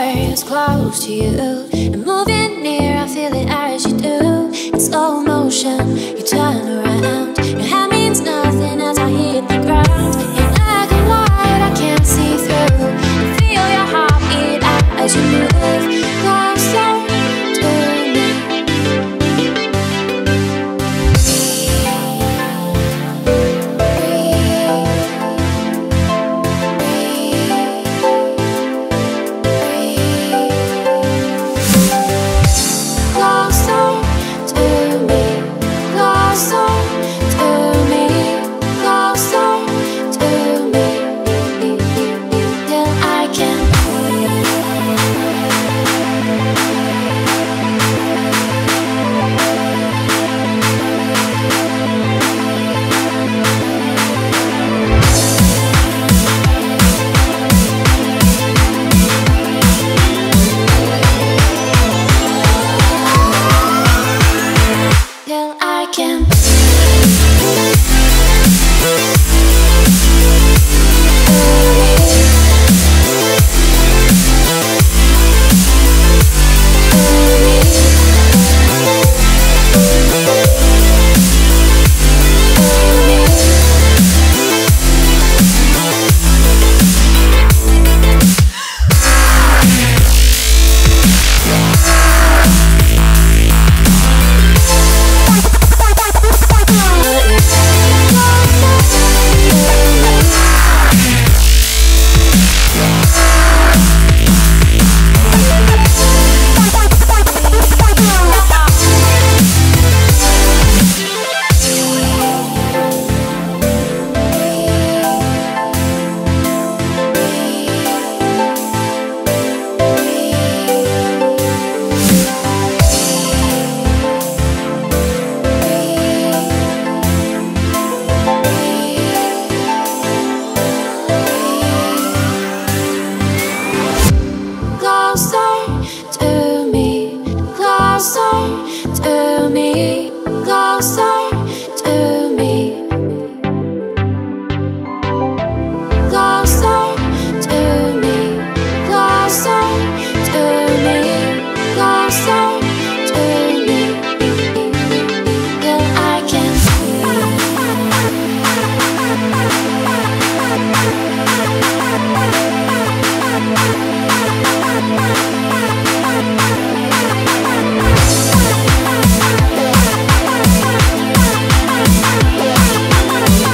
as close to you, and moving near, I feel it as you do. In slow motion, you turn around. Your hand means nothing as I hit the ground. In black and white, I can't see through. I feel your heartbeat as you move closer to me.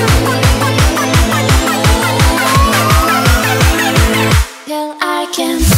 I can